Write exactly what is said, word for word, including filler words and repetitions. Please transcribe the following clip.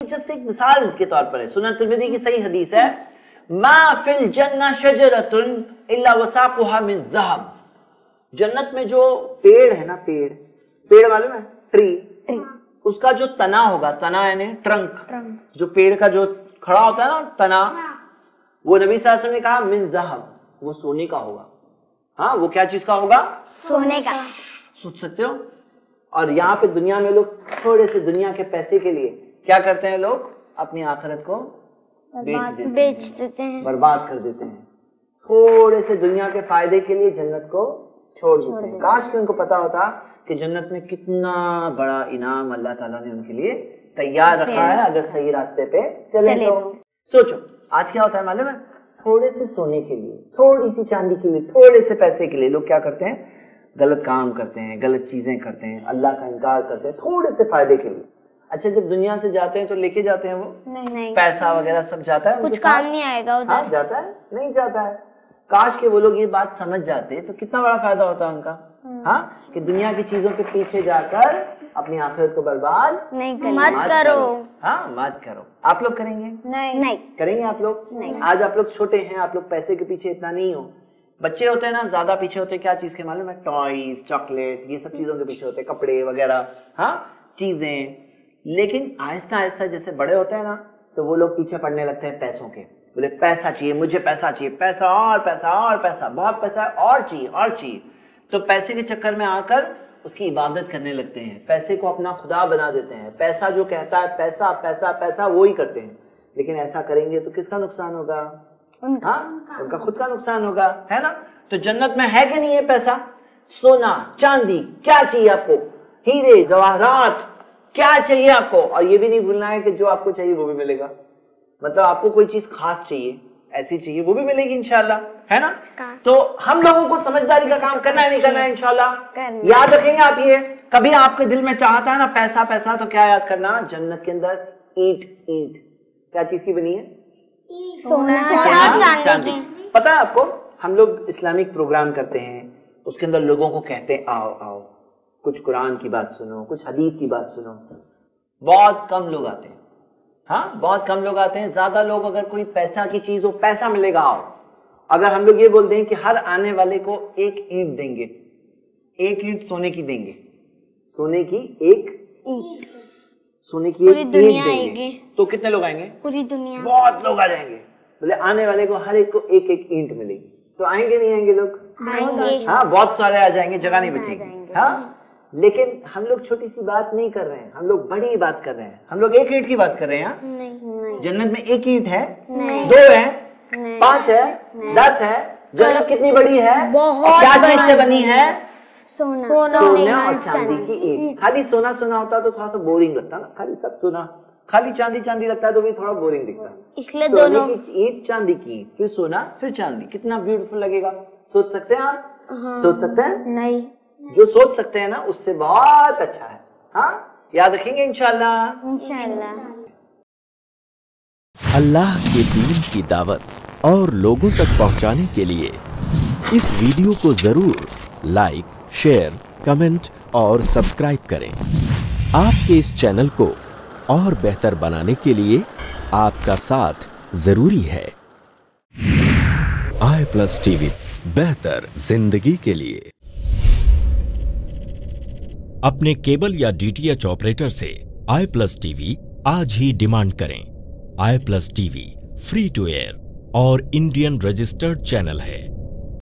Just एक मिसाल के तौर पर है, सुनन तिरमिज़ी की सही हदीस है, मा फिल जन्नह शजरतुन इल्ला वसाकुहा मिन ज़हब। जन्नत में जो पेड़ है ना, पेड़ पेड़ मालूम है, ट्री, उसका जो तना होगा, तना यानी ट्रंक, जो पेड़ का जो खड़ा होता है ना तना, वो नबी सल्लल्लाहु अलैहि वसल्लम ने कहा मिन ज़हब, वो सोने का होगा। हाँ, वो क्या चीज का होगा? सोने का। सोच सकते हो? और यहाँ पे दुनिया में लोग थोड़े से दुनिया के पैसे के लिए क्या करते हैं, लोग अपनी आखिरत को बेच देते, बेच देते हैं, बर्बाद कर देते हैं, थोड़े से दुनिया के फायदे के लिए जन्नत को छोड़ देते हैं। काश कि उनको पता होता कि जन्नत में कितना बड़ा इनाम अल्लाह ताला ने उनके लिए तैयार रखा है अगर सही रास्ते पे चले, चले तो। तो सोचो आज क्या होता है मालूम है, थोड़े से सोने के लिए, थोड़ी सी चांदी के लिए, थोड़े से पैसे के लिए लोग क्या करते हैं, गलत काम करते हैं, गलत चीजें करते हैं, अल्लाह का इनकार करते हैं थोड़े से फायदे के लिए। अच्छा, जब दुनिया से जाते हैं तो लेके जाते हैं वो नहीं, नहीं। पैसा वगैरह सब जाता है, कुछ काम नहीं आएगा उधर। हाँ, जाता है, नहीं जाता है। काश के वो लोग ये बात समझ जाते तो कितना बड़ा फायदा होता है उनका। हाँ, कि दुनिया की चीजों के पीछे जाकर अपनी आखिरत को बर्बाद नहीं करो, मत करो। हाँ, मत करो। आप लोग करेंगे? नहीं नहीं करेंगे आप लोग? नहीं। आज आप लोग छोटे हैं, आप लोग पैसे के पीछे इतना नहीं हो। बच्चे होते हैं ना, ज्यादा पीछे होते हैं क्या चीज के मालूम है? टॉयज, चॉकलेट, ये सब चीजों के पीछे होते हैं, कपड़े वगैरह, हाँ चीजें। लेकिन आहिस्ता आहिस्ता जैसे बड़े होते हैं ना, तो वो लोग पीछे पड़ने लगते हैं पैसों के। बोले पैसा चाहिए, मुझे पैसा चाहिए, पैसा और पैसा और पैसा, बहुत पैसा और चाहिए और चाहिए। तो पैसे के चक्कर में आकर उसकी इबादत करने लगते हैं, पैसे को अपना खुदा बना देते हैं। पैसा जो कहता है पैसा पैसा पैसा, वो ही करते हैं। लेकिन ऐसा करेंगे तो किसका नुकसान होगा? उनका, हाँ? उनका खुद का नुकसान होगा, है ना। तो जन्नत में है कि नहीं है पैसा? सोना चांदी क्या चाहिए आपको, हीरे जवाहरात क्या चाहिए आपको। और ये भी नहीं भूलना है कि जो आपको चाहिए वो भी मिलेगा। मतलब आपको कोई चीज खास चाहिए, ऐसी चाहिए, वो भी मिलेगी इंशाल्लाह, है ना। तो हम लोगों को समझदारी का काम करना है, नहीं करना है इंशाल्लाह। याद रखेंगे आप ये, कभी आपके दिल में चाहता है ना पैसा पैसा, तो क्या याद करना, जन्नत के अंदर ईंट ईंट क्या चीज की बनी है? सोना, सोना चांदी। पता है आपको, हम लोग इस्लामिक प्रोग्राम करते हैं, उसके अंदर लोगों को कहते हैं आओ आओ कुछ कुरान की बात सुनो, कुछ हदीस की बात सुनो। बहुत कम लोग आते हैं, हाँ बहुत कम लोग आते हैं। ज्यादा लोग अगर कोई पैसा की चीज हो, पैसा मिलेगा आओ। अगर हम लोग ये बोलते हैं कि हर आने वाले को एक ईंट देंगे, एक ईंट सोने की देंगे, सोने की एक सोने की एक ईंट देंगे, तो कितने लोग आएंगे? पूरी दुनिया, बहुत लोग आ जाएंगे। बोले आने वाले को हर एक को एक एक ईंट मिलेगी, तो आएंगे नहीं आएंगे लोग? आएंगे। हाँ, बहुत सारे आ जाएंगे, जगह नहीं बचेगी। हाँ, लेकिन हम लोग छोटी सी बात नहीं कर रहे हैं, हम लोग बड़ी बात कर रहे हैं। हम लोग एक ईंट की बात कर रहे हैं। नहीं, जन्नत में एक ईंट है, दो है, पांच है, दस है। जन्नत कितनी बड़ी है? क्या चीज से बनी है? सोना, सोना और चांदी की ईंट। खाली सोना सोना होता तो थोड़ा सा बोरिंग लगता ना, खाली सब सोना, खाली चांदी चांदी लगता है तो भी थोड़ा बोरिंग दिखता। इसलिए दोनों की ईंट, चांदी की, फिर सोना, फिर चांदी, कितना ब्यूटीफुल लगेगा। सोच सकते हैं आप? हाँ। सोच सकते हैं? नहीं, जो सोच सकते हैं ना उससे बहुत अच्छा है। हाँ, याद रखेंगे इंशाल्लाह। इंशाल्लाह। अल्लाह के दीन की दावत और लोगों तक पहुंचाने के लिए इस वीडियो को जरूर लाइक, शेयर, कमेंट और सब्सक्राइब करें। आपके इस चैनल को और बेहतर बनाने के लिए आपका साथ जरूरी है। आई प्लस टीवी, बेहतर जिंदगी के लिए। अपने केबल या डीटीएच ऑपरेटर से आई प्लस टीवी आज ही डिमांड करें। I plus TV free to air और इंडियन रजिस्टर्ड चैनल है।